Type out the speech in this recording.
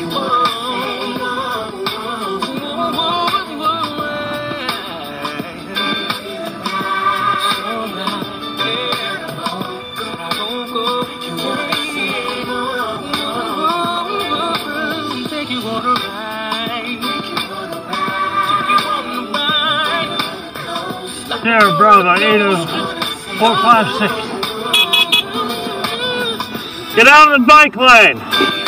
There, brother, 456. Get out of the bike lane.